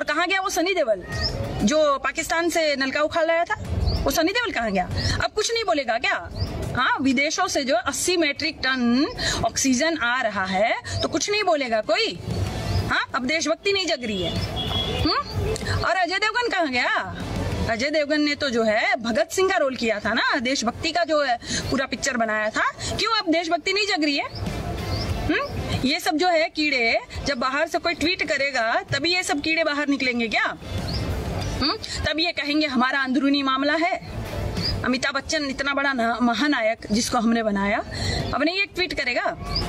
और कहाँ गया वो सनी देओल जो पाकिस्तान से नलका उखाड़ लाया था? वो सनी देओल कहाँ गया? अब कुछ नहीं बोलेगा क्या? हाँ, विदेशों से जो 80 मीट्रिक टन ऑक्सीजन आ रहा है तो कुछ नहीं बोलेगा कोई? हाँ, अब देशभक्ति नहीं जग रही है। और अजय देवगन कहाँ गया? अजय देवगन ने तो जो है भगत सिंह का रोल किया था ना, देशभक्ति का जो है पूरा पिक्चर बनाया था। क्यों अब देशभक्ति नहीं जग रही है? ये सब जो है कीड़े जब बाहर से कोई ट्वीट करेगा तभी ये सब कीड़े बाहर निकलेंगे क्या? तब ये कहेंगे हमारा अंदरूनी मामला है। अमिताभ बच्चन इतना बड़ा महानायक जिसको हमने बनाया, अब नहीं एक ट्वीट करेगा?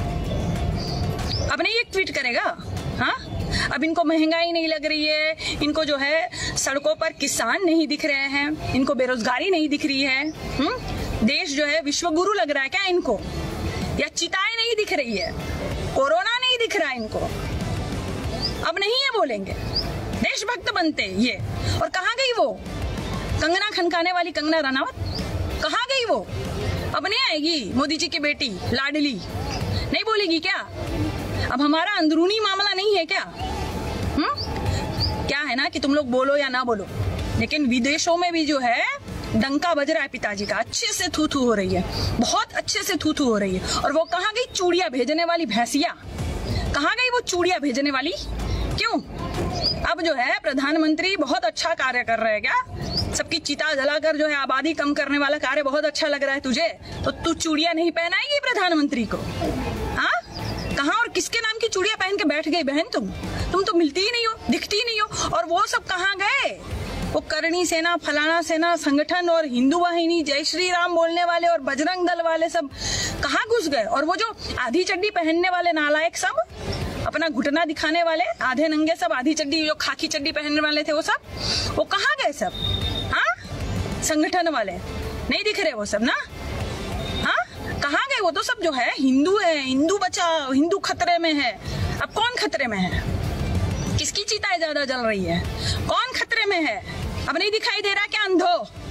अब नहीं एक ट्वीट करेगा? हाँ, अब इनको महंगाई नहीं लग रही है, इनको जो है सड़कों पर किसान नहीं दिख रहे हैं, इनको बेरोजगारी नहीं दिख रही है। देश जो है विश्व गुरु लग रहा है क्या इनको? या चिताएं नहीं दिख रही है, कोरोना नहीं दिख रहा है इनको? अब नहीं ये बोलेंगे, देशभक्त बनते ये। और कहाँ गई वो कंगना खनकाने वाली कंगना रनावत? कहाँ गई वो? अब नहीं आएगी? मोदी जी की बेटी लाडली नहीं बोलेगी क्या? अब हमारा अंदरूनी मामला नहीं है क्या? क्या है ना कि तुम लोग बोलो या ना बोलो, लेकिन विदेशों में भी जो है डंका बज रहा है पिताजी का, अच्छे से थू थू हो रही है, बहुत अच्छे से थू थू हो रही है। और वो कहाँ गई चूड़िया भेजने वाली भैंसिया? कहाँ गई वो चूड़िया भेजने वाली? क्यों? अब जो है प्रधानमंत्री बहुत अच्छा कार्य कर रहे हैं क्या? सबकी चिता जलाकर जो है आबादी कम करने वाला कार्य बहुत अच्छा लग रहा है तुझे, तो तू चूड़िया नहीं पहनाएगी प्रधानमंत्री को? हाँ, कहाँ और किसके नाम की चूड़िया पहन के बैठ गई बहन तुम तो मिलती ही नहीं हो, दिखती ही नहीं हो। और वो सब कहाँ गए? वो करणी सेना, फलाना सेना संगठन और हिंदू वाहिनी, जय श्री राम बोलने वाले और बजरंग दल वाले सब कहाँ घुस गए? और वो जो आधी चड्डी पहनने वाले नालायक सब, अपना घुटना दिखाने वाले आधे नंगे सब, आधी चड्डी जो खाकी चड्डी पहनने वाले थे वो सब, वो कहाँ गए सब? हाँ, संगठन वाले नहीं दिख रहे वो सब ना? हाँ, कहाँ गए वो? तो सब जो है हिंदू है, हिंदू बचाओ, हिंदू खतरे में है। अब कौन खतरे में है? किसकी चिताएं ज्यादा जल रही है? कौन खतरे में है? अब नहीं दिखाई दे रहा क्या अंधो?